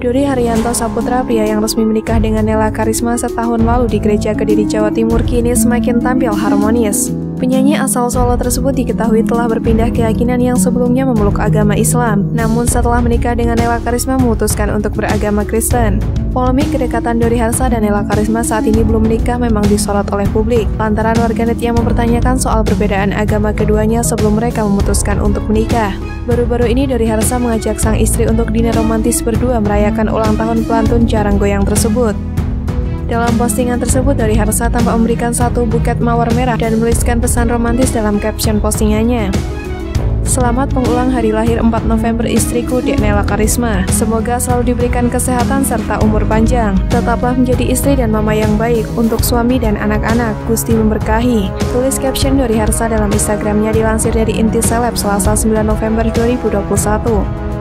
Dori Haryanto Saputra, pria yang resmi menikah dengan Nela Karisma setahun lalu di Gereja Kediri, Jawa Timur, kini semakin tampil harmonis. Penyanyi asal Solo tersebut diketahui telah berpindah keyakinan yang sebelumnya memeluk agama Islam, namun setelah menikah dengan Nela Karisma memutuskan untuk beragama Kristen. Polemik kedekatan Dori Harsa dan Nela Karisma saat ini belum menikah memang disorot oleh publik, lantaran warganet yang mempertanyakan soal perbedaan agama keduanya sebelum mereka memutuskan untuk menikah. Baru-baru ini Dori Harsa mengajak sang istri untuk dinner romantis berdua merayakan ulang tahun pelantun Jarang Goyang tersebut. Dalam postingan tersebut, Dori Harsa tampak memberikan satu buket mawar merah dan menuliskan pesan romantis dalam caption postingannya. Selamat mengulang hari lahir 4 November istriku Dek Nela Karisma. Semoga selalu diberikan kesehatan serta umur panjang. Tetaplah menjadi istri dan mama yang baik untuk suami dan anak-anak. Gusti memberkahi. Tulis caption Dori Harsa dalam Instagramnya dilansir dari Inti Seleb Selasa 9 November 2021.